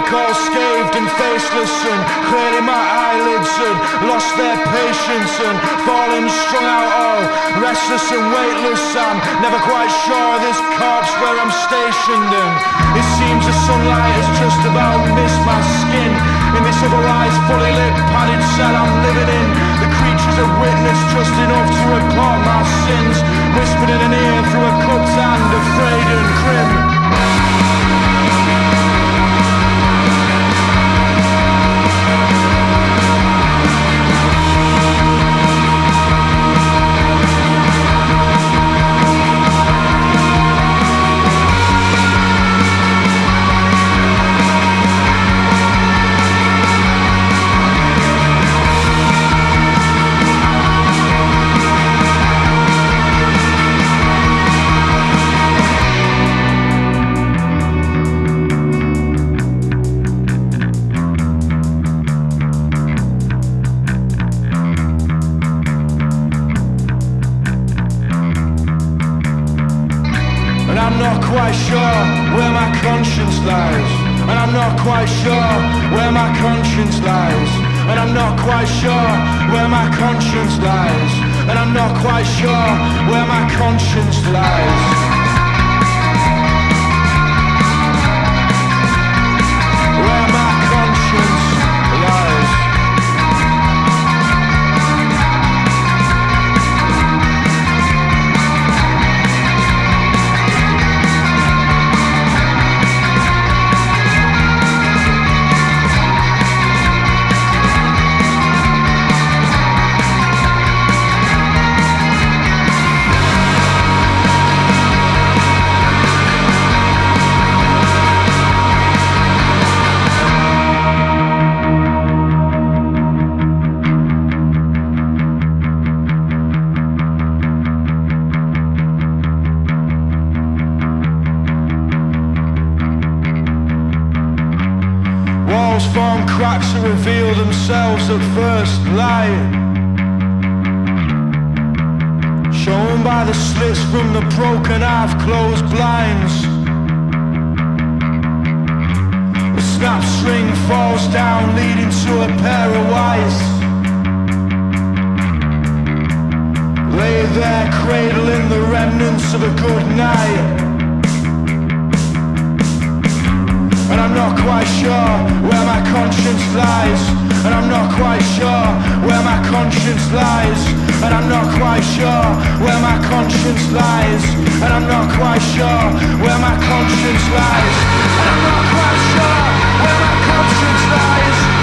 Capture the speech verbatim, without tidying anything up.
all scathed and faceless, and clearly my eyelids had lost their patience and fallen strung out all restless and weightless. I'm never quite sure of this corpse where I'm stationed, and it seems the sunlight has just about missed my skin. In this otherwise fully lit padded cell I'm living in, the creatures have witnessed just enough to report my sins, whispered in an ear through a cupped hand, afraid and grim. I'm not quite sure where my conscience lies, and I'm not quite sure where my conscience lies, and I'm not quite sure where my conscience lies, and I'm not quite sure where my conscience lies. Where my conscience lies. Walls form cracks that reveal themselves at first light, shown by the slits from the broken half-closed blinds. The snap string falls down, leading to a pair of eyes. Lay there cradling the remnants of a good night. And I'm not quite sure where my conscience lies, and I'm not quite sure where my conscience lies, and I'm not quite sure where my conscience lies, and I'm not quite sure where my conscience lies, and I'm not quite sure where my conscience lies.